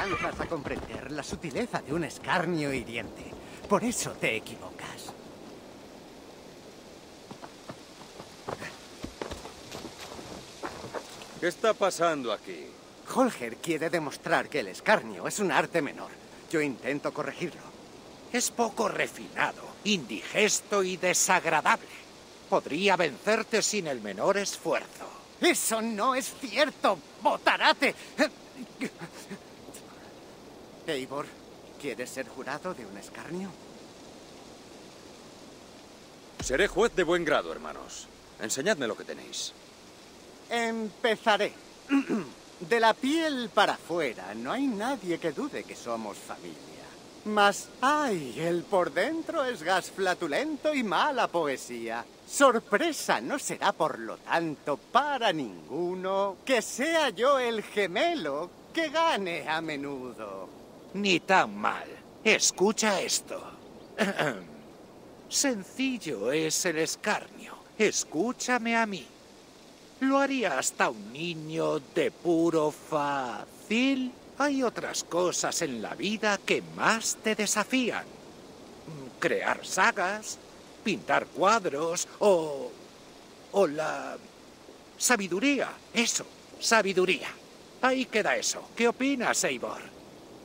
alcanzas a comprender la sutileza de un escarnio hiriente. Por eso te equivocas. ¿Qué está pasando aquí? Holger quiere demostrar que el escarnio es un arte menor. Yo intento corregirlo. Es poco refinado, indigesto y desagradable. Podría vencerte sin el menor esfuerzo. ¡Eso no es cierto, botarate! Eivor, ¿quieres ser jurado de un escarnio? Seré juez de buen grado, hermanos. Enseñadme lo que tenéis. Empezaré. De la piel para afuera, no hay nadie que dude que somos familia. Mas, ¡ay! El por dentro es gas flatulento y mala poesía. Sorpresa no será, por lo tanto, para ninguno que sea yo el gemelo que gane a menudo. Ni tan mal. Escucha esto. Sencillo es el escarnio. Escúchame a mí. Lo haría hasta un niño de puro fácil. Hay otras cosas en la vida que más te desafían. Crear sagas, pintar cuadros o la sabiduría. Eso, sabiduría. Ahí queda eso. ¿Qué opinas, Eivor?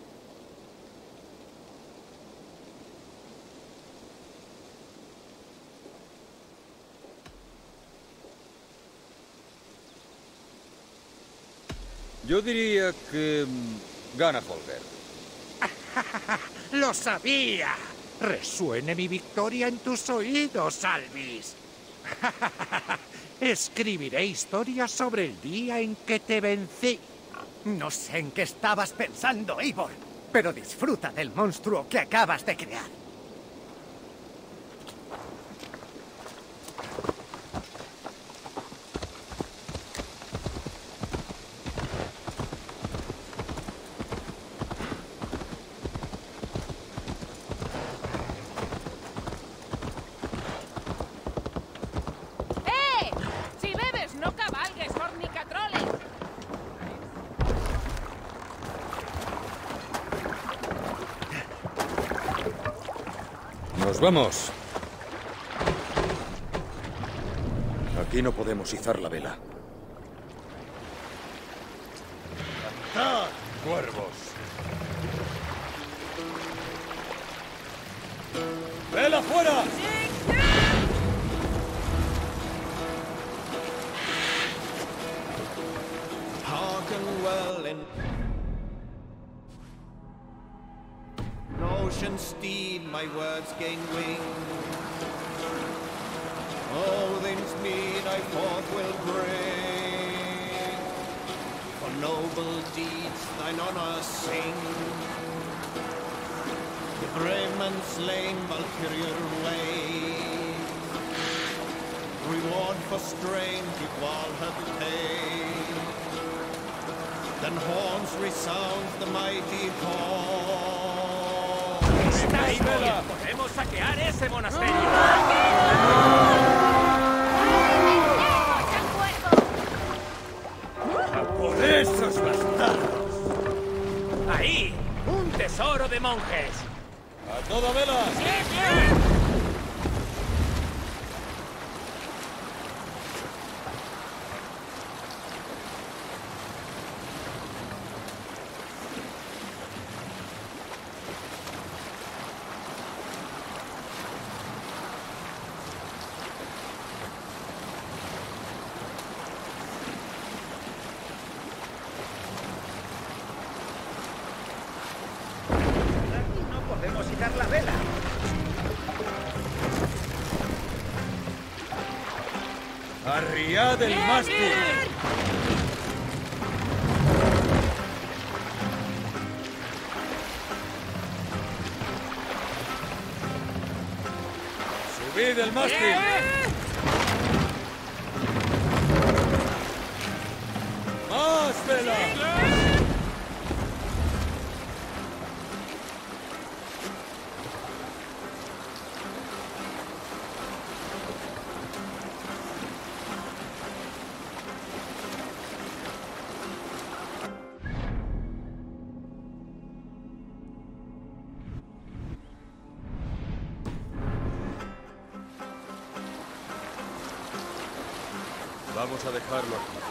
Yo diría que gana Holger. ¡Lo sabía! Resuene mi victoria en tus oídos, Alvis. Escribiré historias sobre el día en que te vencí. No sé en qué estabas pensando, Eivor, pero disfruta del monstruo que acabas de crear. ¡Nos vamos! Aquí no podemos izar la vela. ¡Cantad, cuervos! ¡Vela fuera! Hearken well and Ocean steed, my words gain wing. Odin's mead I forth will bring. For noble deeds thine honor sing. The brave man slain Valkyrian ways. Reward for strength equal her pain. Then horns resounds the mighty horn. ¡Podemos saquear ese monasterio! ¡A por esos bastardos! ¡Ahí! ¡Un tesoro de monjes! ¡A toda vela! ¡Sí, sí! Podemos izar la vela. ¡Arriad el mástil! ¡Subid el mástil! ¡Más vela! Vamos a dejarlo aquí.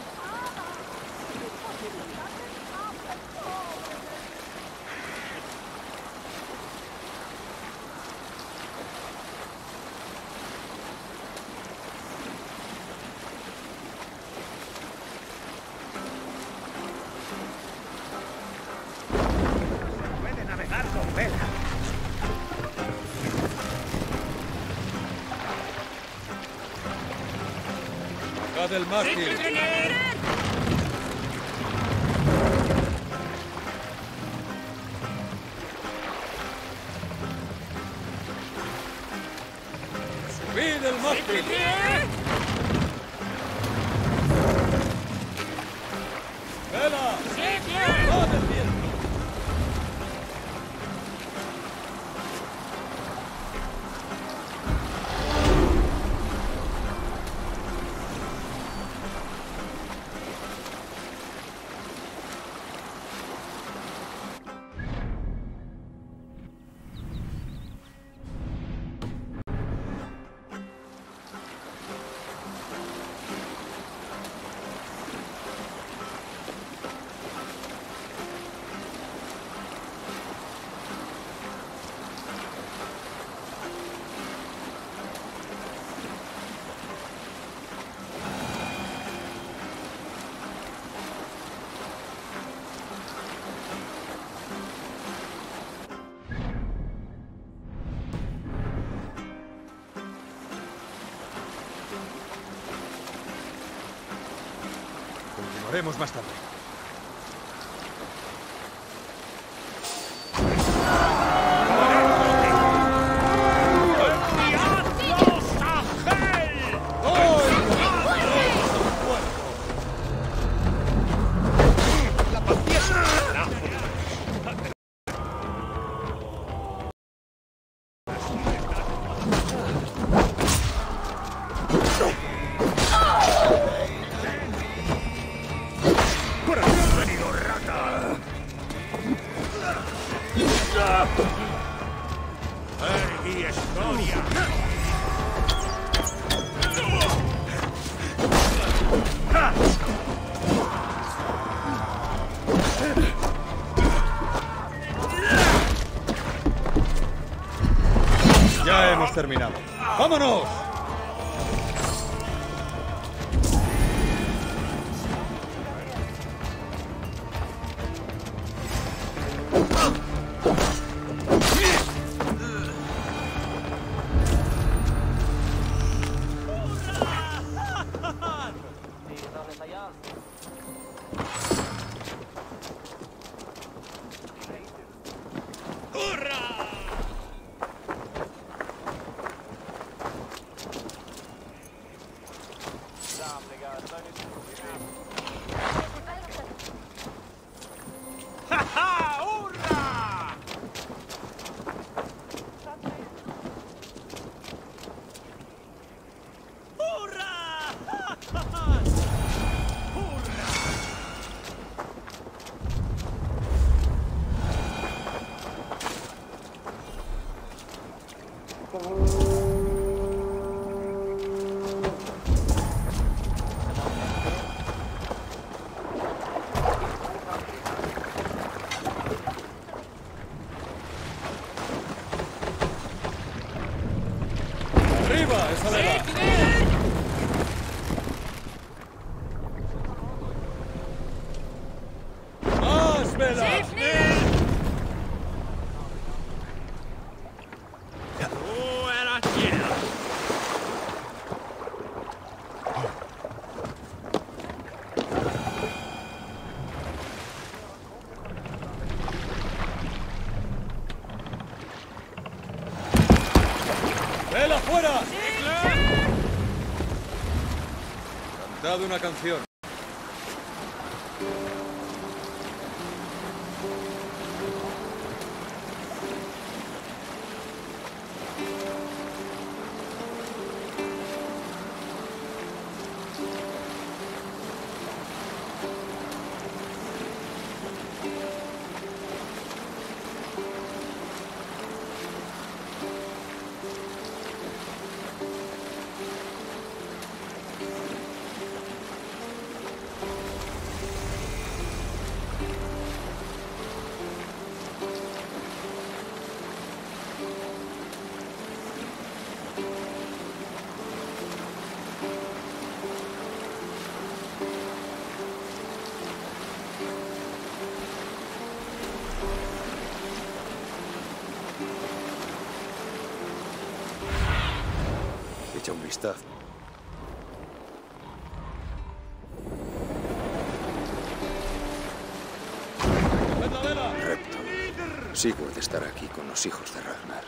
Puede navegar con vela. ¡Bajad el mástil! ¡Subid el mástil! ¡Vela! ¡Bajad el viento! Continuaremos más tarde. Ya hemos terminado. ¡Vámonos! ¡Arriba, esa vela! ¡Más vela! ¡Vela fuera! Cantad una canción. Majestad. Repton. Sigurd estará aquí con los hijos de Ragnar.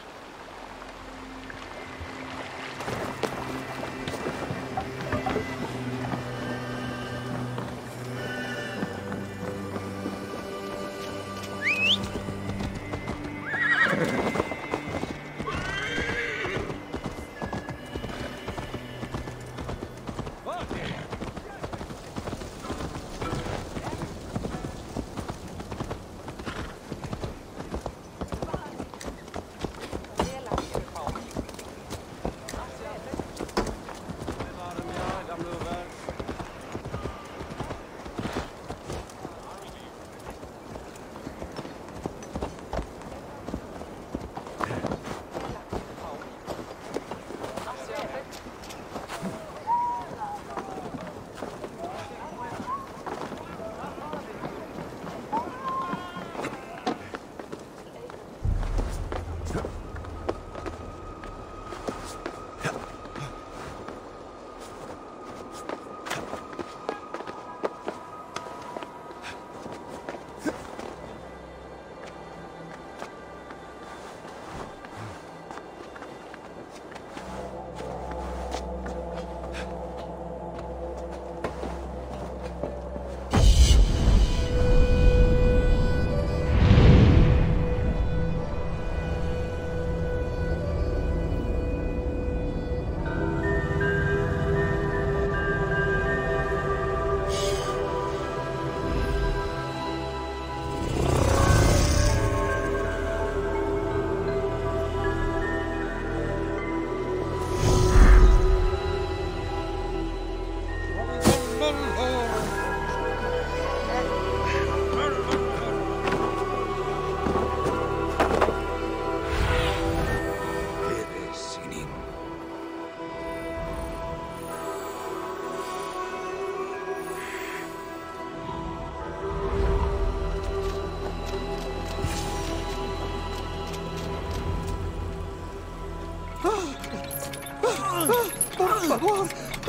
¡Por favor!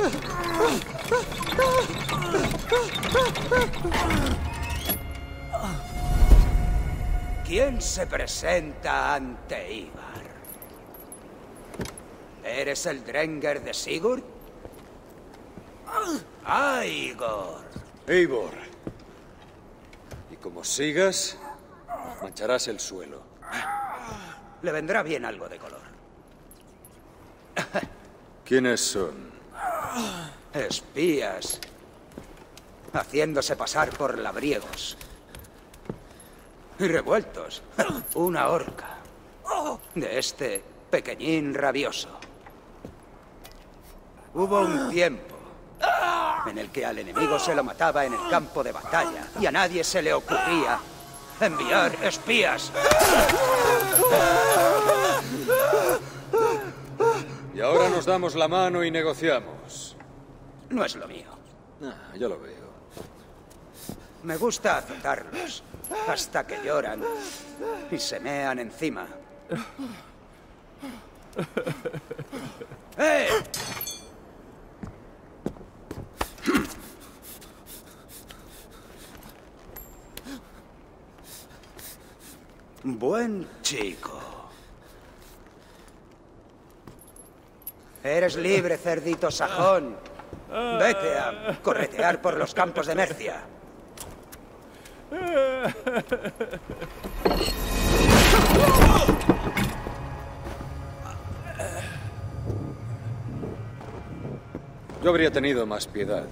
¿Quién se presenta ante Ivar? ¿Eres el Drengr de Sigurd? ¡Igor! Eivor. Y como sigas, mancharás el suelo. Le vendrá bien algo de color. ¿Quiénes son? Espías. Haciéndose pasar por labriegos. Y revueltos. Una horca. De este pequeñín rabioso. Hubo un tiempo en el que al enemigo se lo mataba en el campo de batalla y a nadie se le ocurría enviar espías. Y ahora nos damos la mano y negociamos. No es lo mío. Ya lo veo. Me gusta azotarlos hasta que lloran y se mean encima. ¡Eh! Buen chico. Eres libre, cerdito sajón. Vete a corretear por los campos de Mercia. Yo habría tenido más piedad.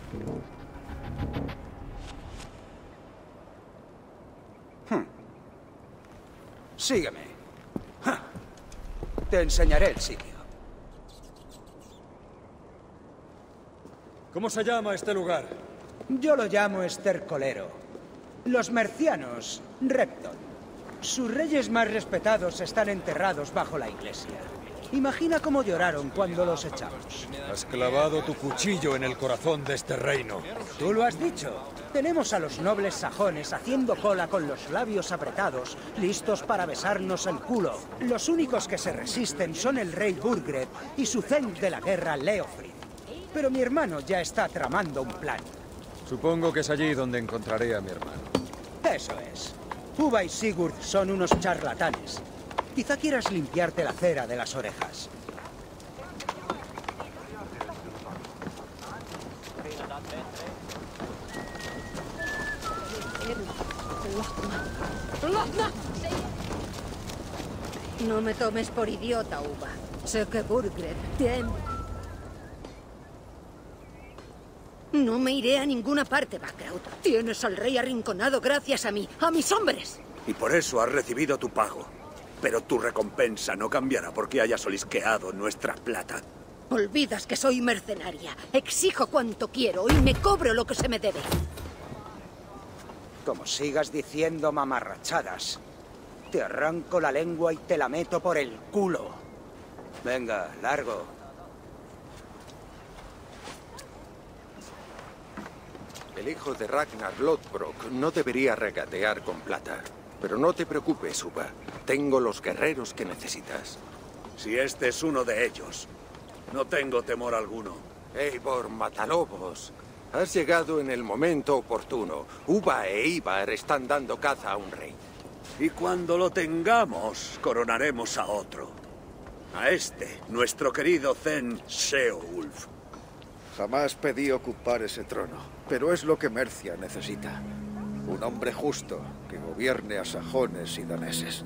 Sígueme. Te enseñaré el sitio. ¿Cómo se llama este lugar? Yo lo llamo estercolero. Los mercianos, Repton. Sus reyes más respetados están enterrados bajo la iglesia. Imagina cómo lloraron cuando los echamos. Has clavado tu cuchillo en el corazón de este reino. Tú lo has dicho. Tenemos a los nobles sajones haciendo cola con los labios apretados, listos para besarnos el culo. Los únicos que se resisten son el rey Burgred y su zen de la guerra, Leofrid. Pero mi hermano ya está tramando un plan. Supongo que es allí donde encontraré a mi hermano. Eso es. Uva y Sigurd son unos charlatanes. Quizá quieras limpiarte la cera de las orejas. No me tomes por idiota, Uva. Sé que Burgred te... No me iré a ninguna parte, Background. Tienes al rey arrinconado gracias a mí, a mis hombres. Y por eso has recibido tu pago. Pero tu recompensa no cambiará porque hayas olisqueado nuestra plata. Olvidas que soy mercenaria. Exijo cuanto quiero y me cobro lo que se me debe. Como sigas diciendo mamarrachadas, te arranco la lengua y te la meto por el culo. Venga, largo. El hijo de Ragnar Lodbrok no debería regatear con plata. Pero no te preocupes, Uva. Tengo los guerreros que necesitas. Si este es uno de ellos, no tengo temor alguno. Eivor Matalobos, has llegado en el momento oportuno. Uva e Ivar están dando caza a un rey. Y cuando lo tengamos, coronaremos a otro. A este, nuestro querido Zen Seowulf. Jamás pedí ocupar ese trono, pero es lo que Mercia necesita. Un hombre justo que gobierne a sajones y daneses.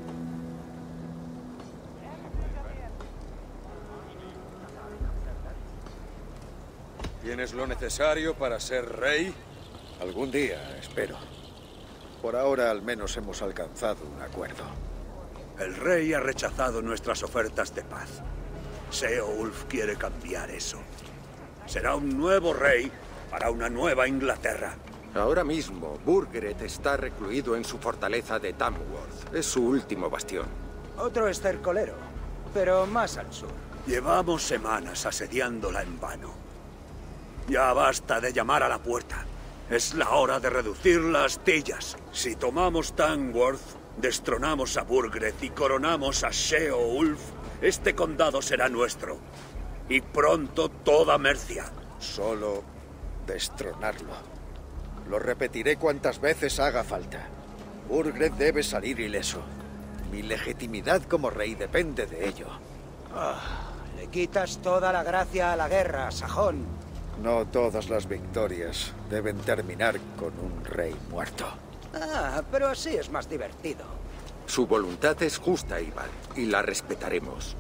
¿Tienes lo necesario para ser rey? Algún día, espero. Por ahora al menos hemos alcanzado un acuerdo. El rey ha rechazado nuestras ofertas de paz. Seowulf quiere cambiar eso. Será un nuevo rey para una nueva Inglaterra. Ahora mismo, Burgred está recluido en su fortaleza de Tamworth. Es su último bastión. Otro estercolero, pero más al sur. Llevamos semanas asediándola en vano. Ya basta de llamar a la puerta. Es la hora de reducir las astillas. Si tomamos Tamworth, destronamos a Burgred y coronamos a Seowulf, este condado será nuestro. Y pronto toda Mercia. Solo destronarlo. Lo repetiré cuantas veces haga falta. Burgred debe salir ileso. Mi legitimidad como rey depende de ello. Le quitas toda la gracia a la guerra, sajón. No todas las victorias deben terminar con un rey muerto. Pero así es más divertido. Su voluntad es justa, Ivar, y la respetaremos.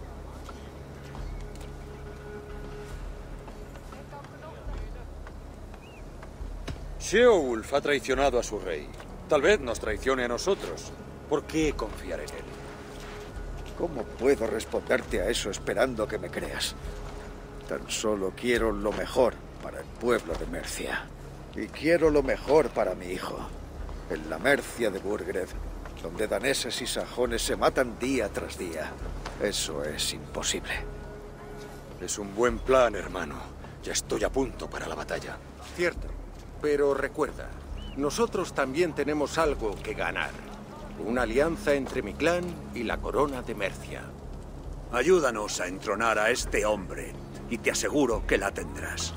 Seowulf ha traicionado a su rey. Tal vez nos traicione a nosotros. ¿Por qué confiar en él? ¿Cómo puedo responderte a eso esperando que me creas? Tan solo quiero lo mejor para el pueblo de Mercia. Y quiero lo mejor para mi hijo. En la Mercia de Burgred, donde daneses y sajones se matan día tras día. Eso es imposible. Es un buen plan, hermano. Ya estoy a punto para la batalla. Cierto. Pero recuerda, nosotros también tenemos algo que ganar. Una alianza entre mi clan y la corona de Mercia. Ayúdanos a entronar a este hombre y te aseguro que la tendrás.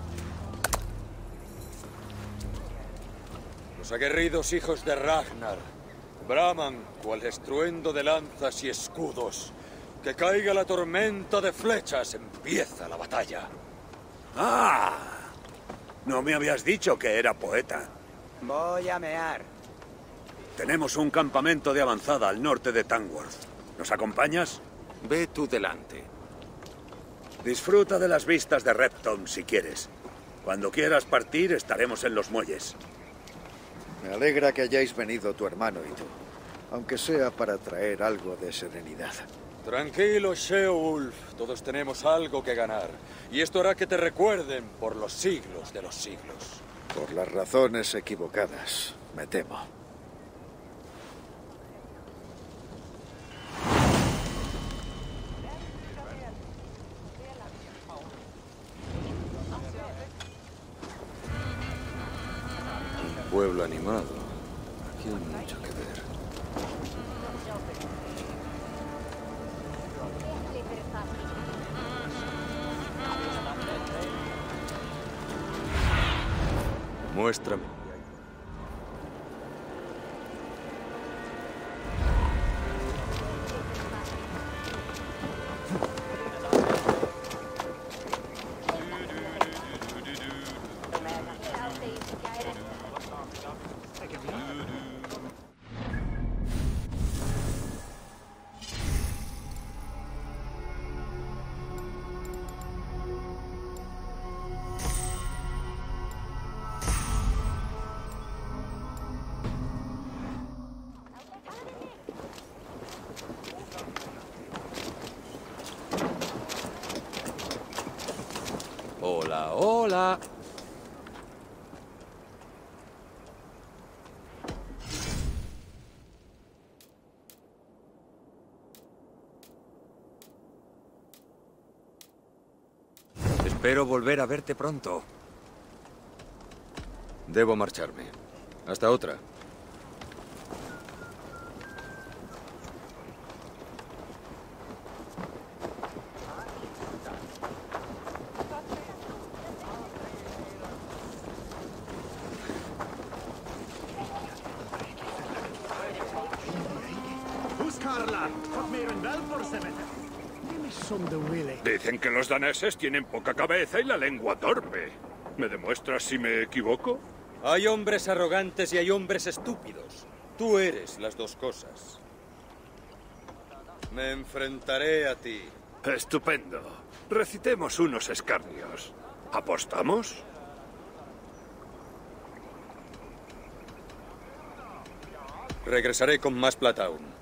Los aguerridos hijos de Ragnar braman cual estruendo de lanzas y escudos. Que caiga la tormenta de flechas, empieza la batalla. ¡Ah! No me habías dicho que era poeta. Voy a mear. Tenemos un campamento de avanzada al norte de Tamworth. ¿Nos acompañas? Ve tú delante. Disfruta de las vistas de Repton si quieres. Cuando quieras partir, estaremos en los muelles. Me alegra que hayáis venido tu hermano y tú, aunque sea para traer algo de serenidad. Tranquilo, Seowulf. Todos tenemos algo que ganar. Y esto hará que te recuerden por los siglos de los siglos. Por las razones equivocadas, me temo. pueblo animado. Aquí hay mucho que ver. Muéstrame. Hola, hola. Espero volver a verte pronto. Debo marcharme. Hasta otra. Dicen que los daneses tienen poca cabeza y la lengua torpe. ¿Me demuestras si me equivoco? Hay hombres arrogantes y hay hombres estúpidos. Tú eres las dos cosas. Me enfrentaré a ti. Estupendo. Recitemos unos escarnios. ¿Apostamos? Regresaré con más plata aún.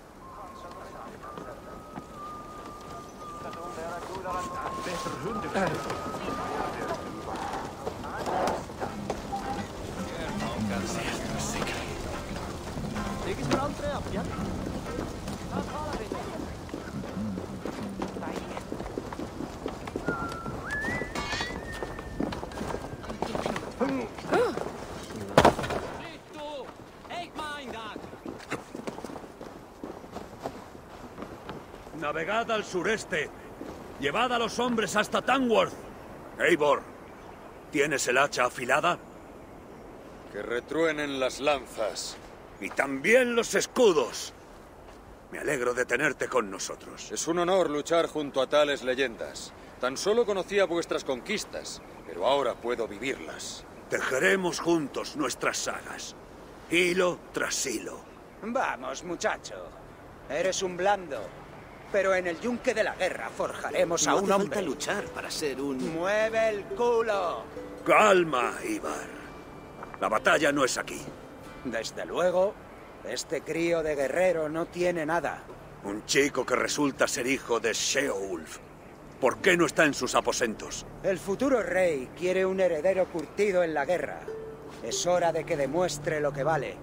Navegad al sureste. Llevad a los hombres hasta Tamworth. Eivor, ¿tienes el hacha afilada? Que retruenen las lanzas. Y también los escudos. Me alegro de tenerte con nosotros. Es un honor luchar junto a tales leyendas. Tan solo conocía vuestras conquistas, pero ahora puedo vivirlas. Tejeremos juntos nuestras sagas, hilo tras hilo. Vamos, muchacho. Eres un blando. Pero en el yunque de la guerra forjaremos a un hombre. No hace falta luchar para ser un... ¡Mueve el culo! Calma, Ivar. La batalla no es aquí. Desde luego, este crío de guerrero no tiene nada. Un chico que resulta ser hijo de Sheolf. ¿Por qué no está en sus aposentos? El futuro rey quiere un heredero curtido en la guerra. Es hora de que demuestre lo que vale.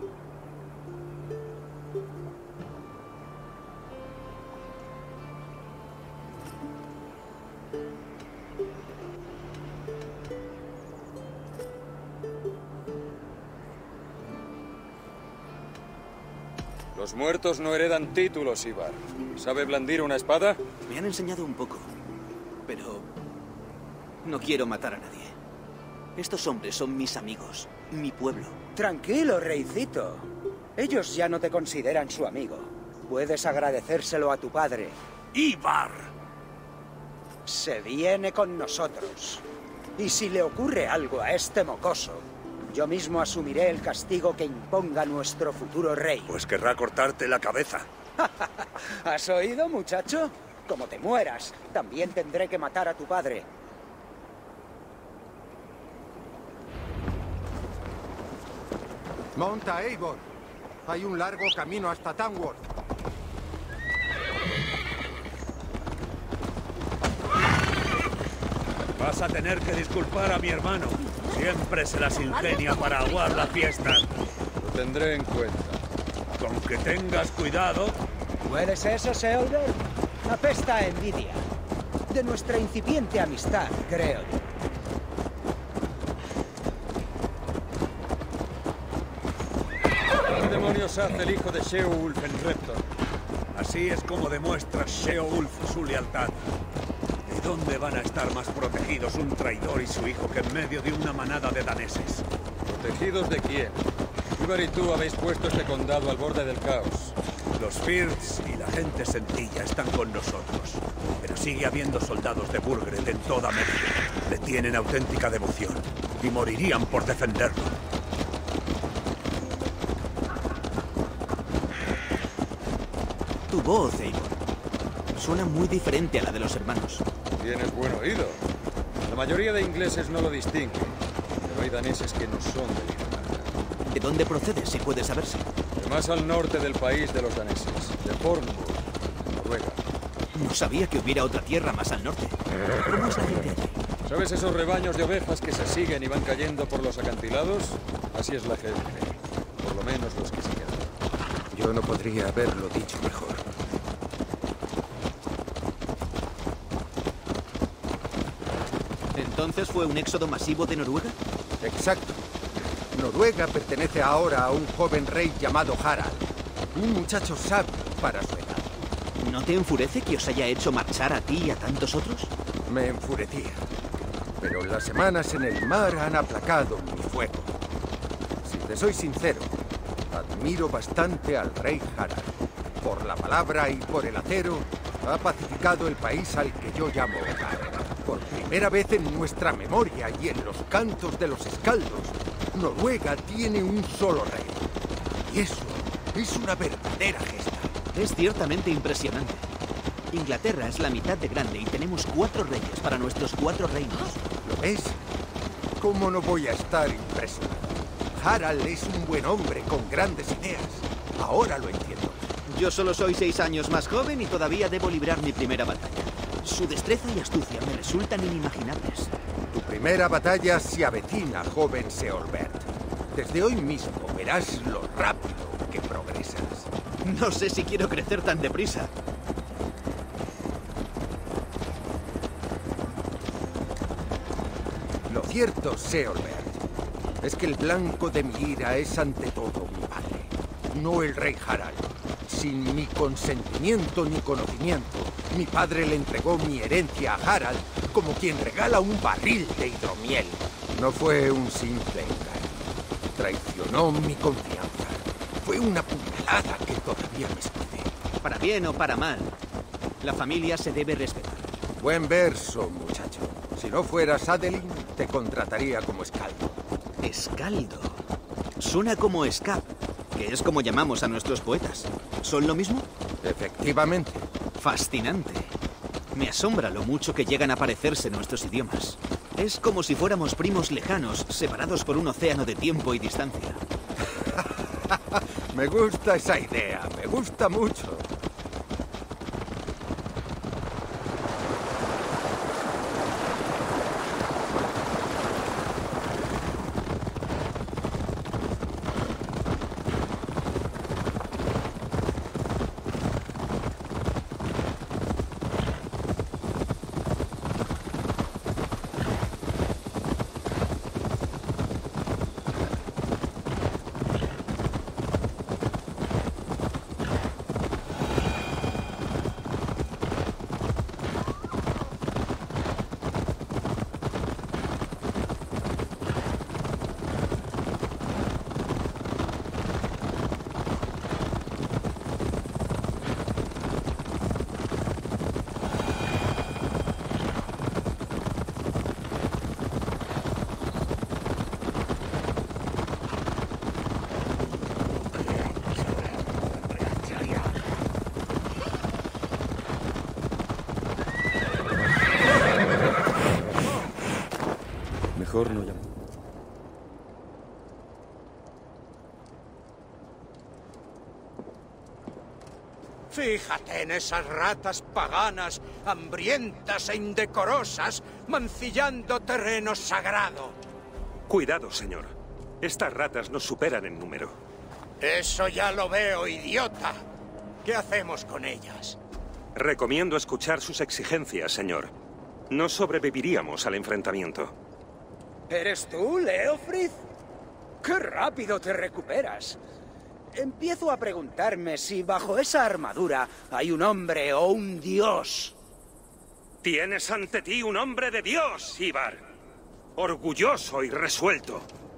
Los muertos no heredan títulos, Ivar. ¿Sabe blandir una espada? Me han enseñado un poco, pero no quiero matar a nadie. Estos hombres son mis amigos, mi pueblo. Tranquilo, reycito. Ellos ya no te consideran su amigo. Puedes agradecérselo a tu padre. ¡Ivar! Se viene con nosotros. Y si le ocurre algo a este mocoso, yo mismo asumiré el castigo que imponga nuestro futuro rey. Pues querrá cortarte la cabeza. ¿Has oído, muchacho? Como te mueras, también tendré que matar a tu padre. Monta, Eivor. Hay un largo camino hasta Tamworth. Vas a tener que disculpar a mi hermano. Siempre se las ingenia para aguar la fiesta. Lo tendré en cuenta. Con que tengas cuidado. ¿Hueles eso, Seolder? Apesta a envidia. De nuestra incipiente amistad, creo yo. nos hace el hijo de Sheolf en Repton? Así es como demuestra Sheolf su lealtad. ¿Y dónde van a estar más protegidos un traidor y su hijo que en medio de una manada de daneses? ¿Protegidos de quién? Ivar y tú habéis puesto este condado al borde del caos. Los Firths y la gente sencilla están con nosotros. Pero sigue habiendo soldados de Burgred en toda Mercia. Le tienen auténtica devoción y morirían por defenderlo. Tu voz, Eivor, suena muy diferente a la de los hermanos. Tienes buen oído. La mayoría de ingleses no lo distinguen, pero hay daneses que no son de Dinamarca. ¿De dónde procedes, si puede saberse? De más al norte del país de los daneses, de Hornburg, Noruega. No sabía que hubiera otra tierra más al norte. ¿Cómo es la gente allí? ¿Sabes esos rebaños de ovejas que se siguen y van cayendo por los acantilados? Así es la gente, por lo menos los que se quedan. Yo no podría haberlo dicho mejor. ¿Entonces fue un éxodo masivo de Noruega? Exacto. Noruega pertenece ahora a un joven rey llamado Harald. Un muchacho sabio para su edad. ¿No te enfurece que os haya hecho marchar a ti y a tantos otros? Me enfurecía. Pero las semanas en el mar han aplacado mi fuego. Si te soy sincero, admiro bastante al rey Harald. Por la palabra y por el acero, ha pacificado el país al que yo llamo hogar. Por primera vez en nuestra memoria y en los cantos de los escaldos, Noruega tiene un solo rey. Y eso es una verdadera gesta. Es ciertamente impresionante. Inglaterra es la mitad de grande y tenemos 4 reyes para nuestros 4 reinos. ¿Lo ves? ¿Cómo no voy a estar impresionado? Harald es un buen hombre con grandes ideas. Ahora lo entiendo. Yo solo soy 6 años más joven y todavía debo librar mi primera batalla. Su destreza y astucia me resultan inimaginables. Tu primera batalla se avecina, joven Seolbert. Desde hoy mismo verás lo rápido que progresas. No sé si quiero crecer tan deprisa. Lo cierto, Seolbert, es que el blanco de mi ira es ante todo mi padre, no el rey Harald. Sin mi consentimiento ni conocimiento, mi padre le entregó mi herencia a Harald como quien regala un barril de hidromiel. No fue un simple engaño. Traicionó mi confianza. Fue una puñalada que todavía me escuece. Para bien o para mal, la familia se debe respetar. Buen verso, muchacho. Si no fueras Adeline, te contrataría como escaldo. ¿Escaldo? Suena como escap, que es como llamamos a nuestros poetas. ¿Son lo mismo? Efectivamente. Fascinante. Me asombra lo mucho que llegan a parecerse nuestros idiomas. Es como si fuéramos primos lejanos, separados por un océano de tiempo y distancia. Me gusta esa idea, me gusta mucho. Mejor no llamo. Fíjate en esas ratas paganas, hambrientas e indecorosas, mancillando terreno sagrado. Cuidado, señor. Estas ratas nos superan en número. Eso ya lo veo, idiota. ¿Qué hacemos con ellas? Recomiendo escuchar sus exigencias, señor. No sobreviviríamos al enfrentamiento. ¿Eres tú, Leofrid? ¡Qué rápido te recuperas! Empiezo a preguntarme si bajo esa armadura hay un hombre o un dios. Tienes ante ti un hombre de Dios, Ivar. Orgulloso y resuelto.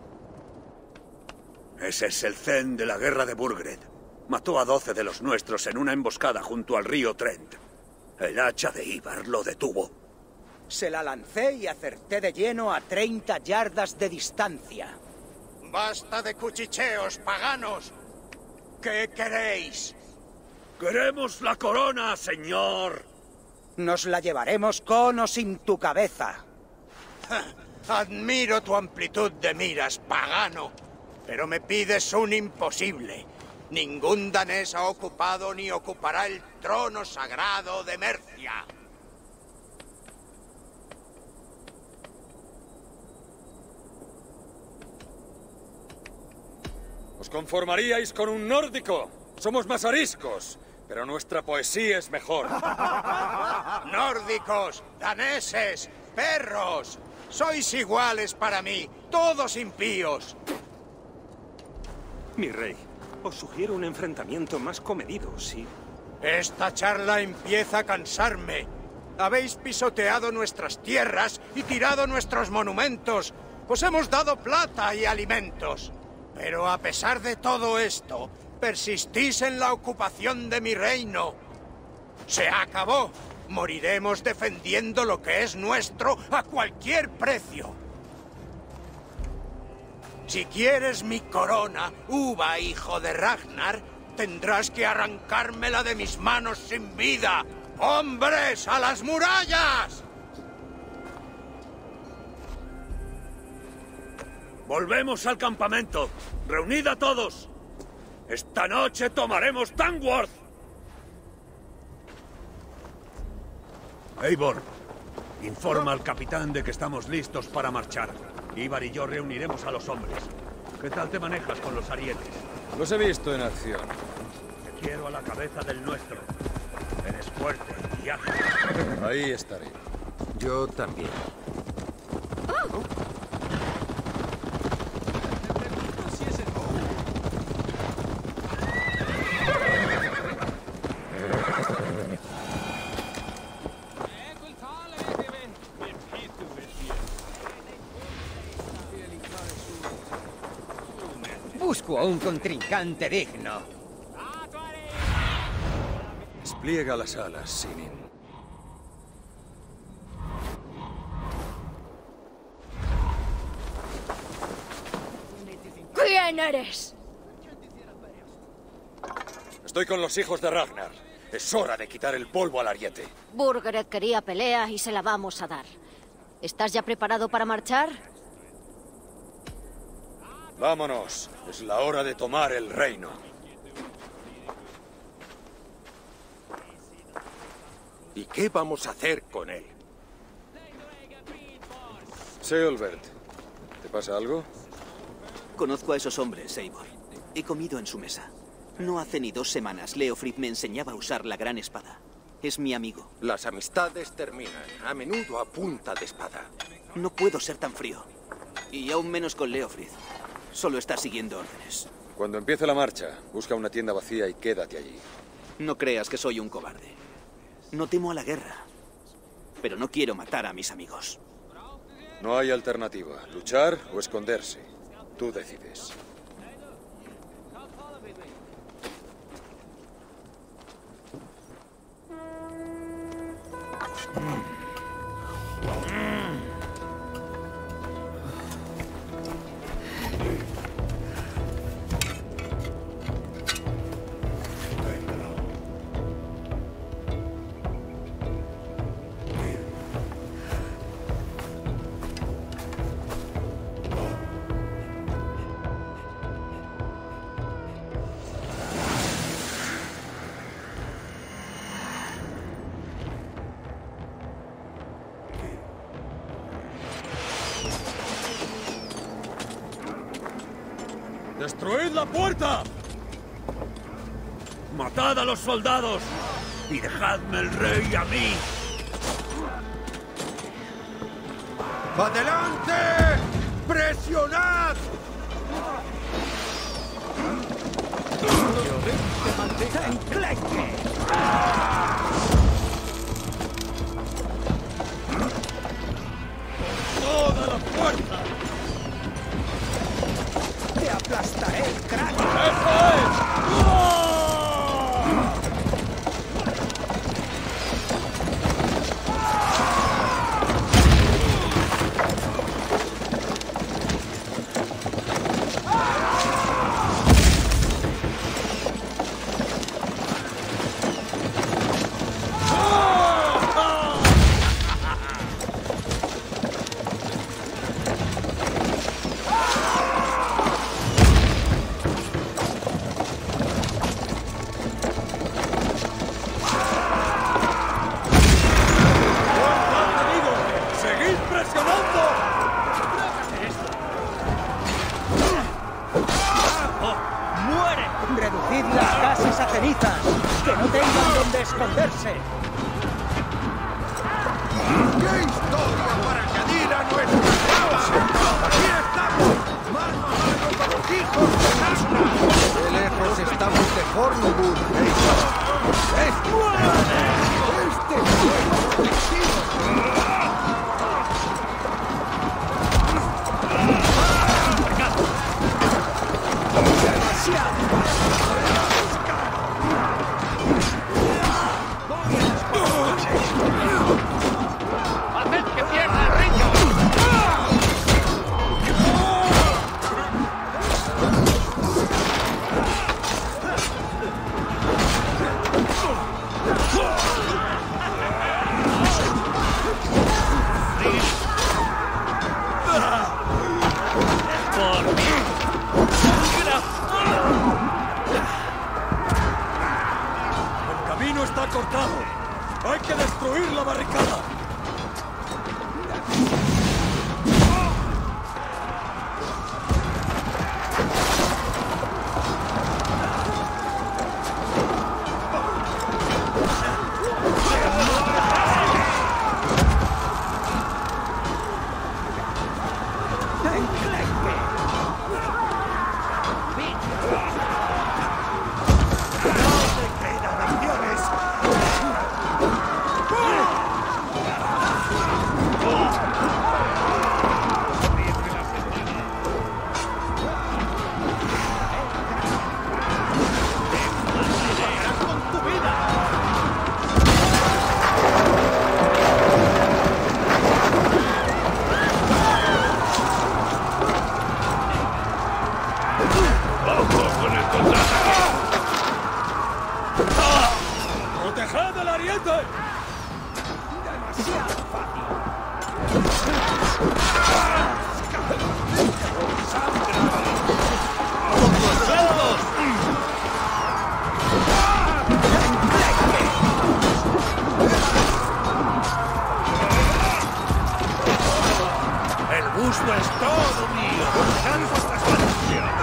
Ese es el Zen de la guerra de Burgred. Mató a 12 de los nuestros en una emboscada junto al río Trent. El hacha de Ivar lo detuvo. Se la lancé y acerté de lleno a 30 yardas de distancia. ¡Basta de cuchicheos, paganos! ¿Qué queréis? ¡Queremos la corona, señor! Nos la llevaremos con o sin tu cabeza. Admiro tu amplitud de miras, pagano. Pero me pides un imposible. Ningún danés ha ocupado ni ocupará el trono sagrado de Mercia. ¿Os conformaríais con un nórdico? Somos más ariscos, pero nuestra poesía es mejor. Nórdicos, daneses, perros. Sois iguales para mí, todos impíos. Mi rey, os sugiero un enfrentamiento más comedido, ¿sí? Esta charla empieza a cansarme. Habéis pisoteado nuestras tierras y tirado nuestros monumentos. Os hemos dado plata y alimentos. Pero a pesar de todo esto, persistís en la ocupación de mi reino. Se acabó. Moriremos defendiendo lo que es nuestro a cualquier precio. Si quieres mi corona, Uva, hijo de Ragnar, tendrás que arrancármela de mis manos sin vida. ¡Hombres, a las murallas! Volvemos al campamento. Reunid a todos. Esta noche tomaremos Tamworth. Eivor, informa al capitán de que estamos listos para marchar. Ivar y yo reuniremos a los hombres. ¿Qué tal te manejas con los arietes? Los he visto en acción. Te quiero a la cabeza del nuestro. Eres fuerte y ágil. Ahí estaré. Yo también. Busco a un contrincante digno. Despliega las alas, Sinin. ¿Quién eres? Estoy con los hijos de Ragnar. Es hora de quitar el polvo al ariete. Burgred quería pelea y se la vamos a dar. ¿Estás ya preparado para marchar? Vámonos. Es la hora de tomar el reino. ¿Y qué vamos a hacer con él? Seolbert, ¿te pasa algo? Conozco a esos hombres, Eivor. He comido en su mesa. No hace ni 2 semanas Leofrid me enseñaba a usar la gran espada. Es mi amigo. Las amistades terminan, a menudo a punta de espada. No puedo ser tan frío. Y aún menos con Leofrid. Solo está siguiendo órdenes. Cuando empiece la marcha, busca una tienda vacía y quédate allí. No creas que soy un cobarde. No temo a la guerra. Pero no quiero matar a mis amigos. No hay alternativa. Luchar o esconderse. Tú decides. ¡Destruid la puerta! ¡Matad a los soldados! ¡Y dejadme el rey a mí! ¡Adelante! ¡Presionad! ¡Toda la fuerza! ¡Te aplastaré el cráneo! ¡Eso es! ¡Reducid las casas a cenizas! ¡Que no tengan donde esconderse! ¡Qué historia para añadir a nuestra causa! ¡Aquí estamos! ¡Mano a mano con los hijos de Ragnar! ¡Qué lejos estamos de Hornwood, Eivor! ¡Este fuego colectivo! ¡Haced que pierda el reino! ¡Por mí! ¡El camino está cortado! ¡Hay que destruir la barricada! ¡Proteged el ariete! ¡Demasiado fácil! ¡El gusto es todo mío! ¡Dejad vuestras manos!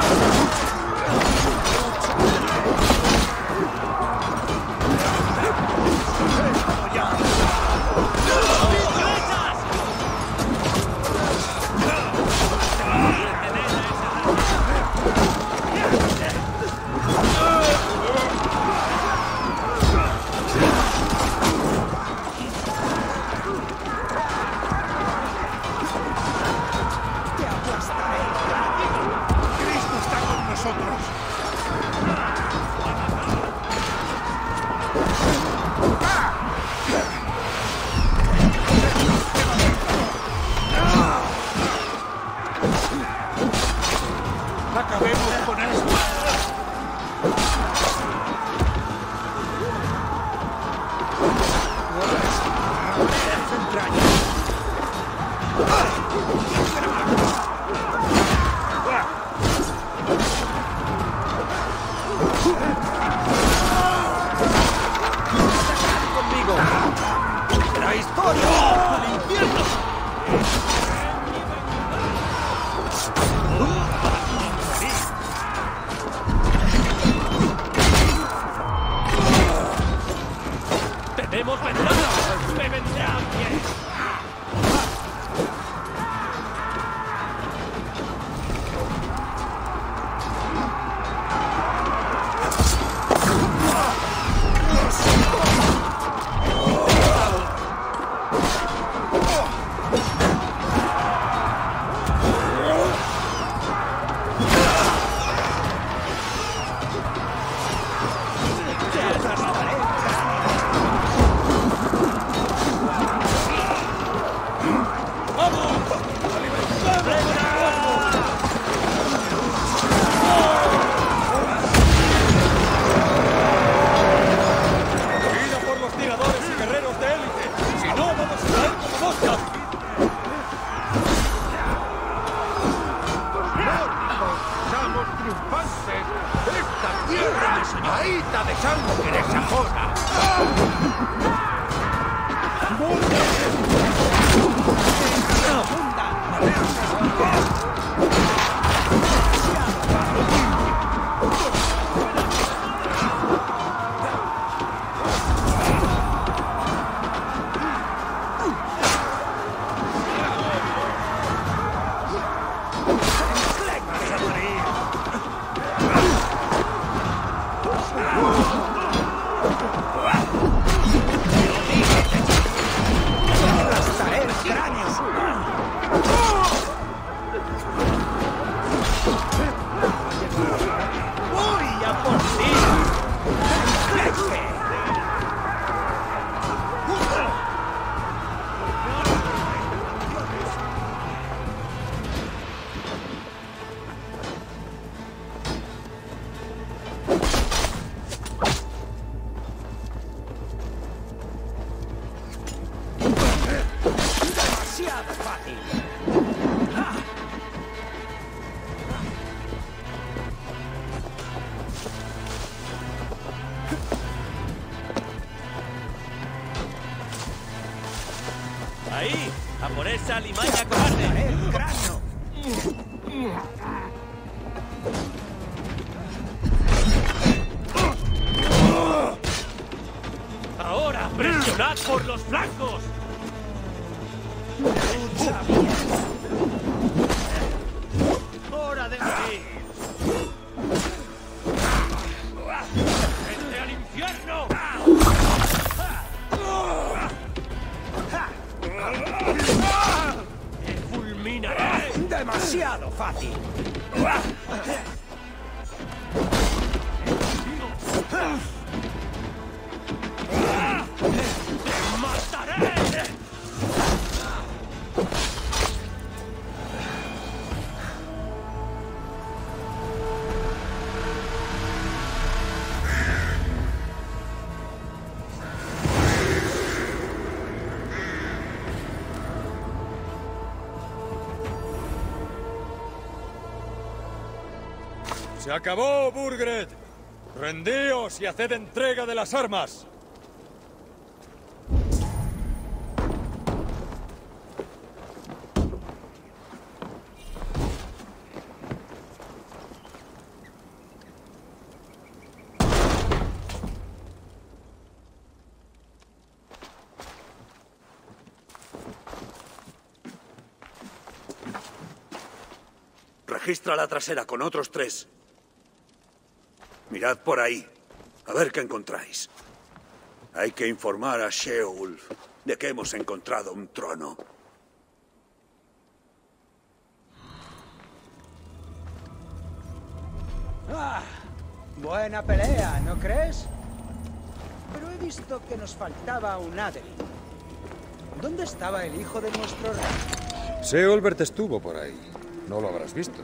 ¡Cristo está con nosotros! ¡Acabemos con esto! ¡Conmigo! ¡La historia! ¡Al infierno! ¡Tenemos ventaja! ¡Me vendrá bien! ¡Caída de sangre sajona! ¡Ahí! ¡A por esa alimaña cobarde! ¡El cráneo! ¡Ahora! ¡Presionad por los flancos! ¡Hora de morir! ¡Vete al infierno! ¡Te fulminaré! ¡Demasiado fácil! ¡Te mataré! ¡Se acabó, Burgred! ¡Rendíos y haced entrega de las armas! Registra la trasera con otros 3. Mirad por ahí, a ver qué encontráis. Hay que informar a Sheolf de que hemos encontrado un trono. ¡Ah! Buena pelea, ¿no crees? Pero he visto que nos faltaba un Adeline. ¿Dónde estaba el hijo de nuestro rey? Seolbert estuvo por ahí. No lo habrás visto.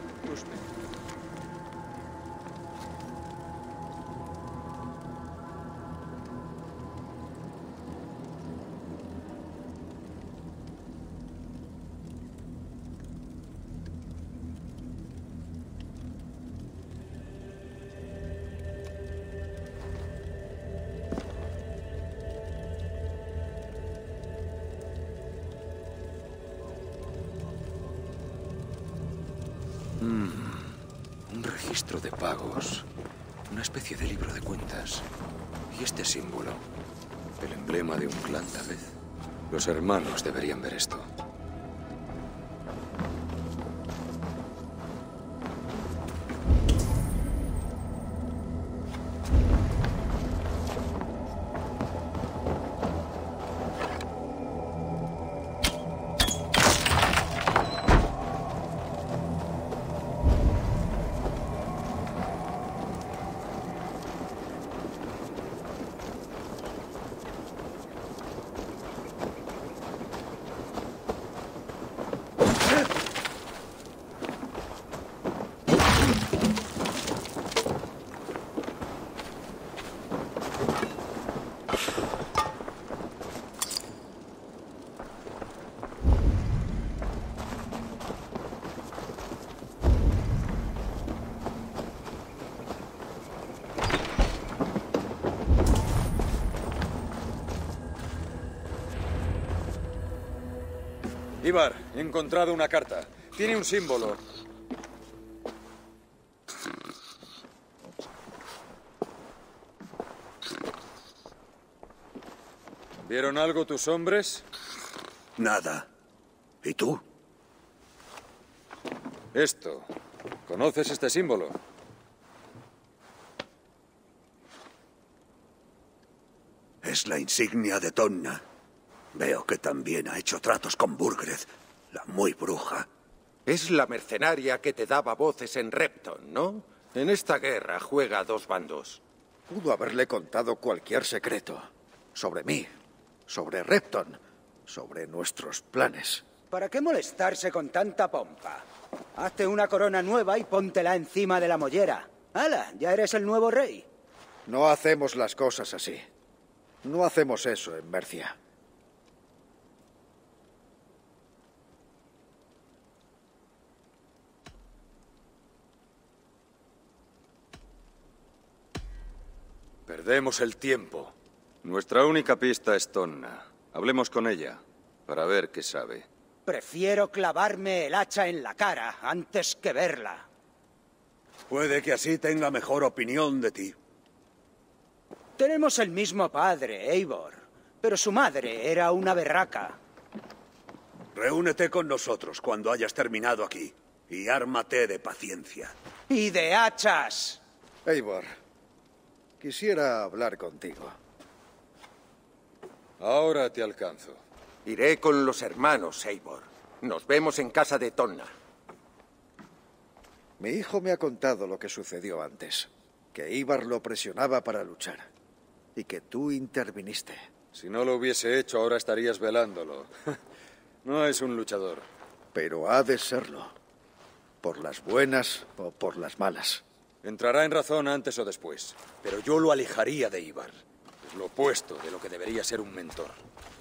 Un registro de pagos. Una especie de libro de cuentas. ¿Y este símbolo? ¿El emblema de un clan, tal vez? Los hermanos deberían ver esto. Ivar, he encontrado una carta. Tiene un símbolo. ¿Vieron algo tus hombres? Nada. ¿Y tú? Esto. ¿Conoces este símbolo? Es la insignia de Tonna. Veo que también ha hecho tratos con Burgred, la muy bruja. Es la mercenaria que te daba voces en Repton, ¿no? En esta guerra juega a dos bandos. Pudo haberle contado cualquier secreto. Sobre mí, sobre Repton, sobre nuestros planes. ¿Para qué molestarse con tanta pompa? Hazte una corona nueva y póntela encima de la mollera. ¡Hala! Ya eres el nuevo rey. No hacemos las cosas así. No hacemos eso en Mercia. Perdemos el tiempo. Nuestra única pista es Tonna. Hablemos con ella, para ver qué sabe. Prefiero clavarme el hacha en la cara antes que verla. Puede que así tenga mejor opinión de ti. Tenemos el mismo padre, Eivor, pero su madre era una berraca. Reúnete con nosotros cuando hayas terminado aquí y ármate de paciencia. ¡Y de hachas! Eivor, quisiera hablar contigo. Ahora te alcanzo. Iré con los hermanos, Eivor. Nos vemos en casa de Tonna. Mi hijo me ha contado lo que sucedió antes. Que Ivar lo presionaba para luchar. Y que tú interviniste. Si no lo hubiese hecho, ahora estarías velándolo. No es un luchador. Pero ha de serlo. Por las buenas o por las malas. Entrará en razón antes o después. Pero yo lo alejaría de Ivar. Es lo opuesto de lo que debería ser un mentor.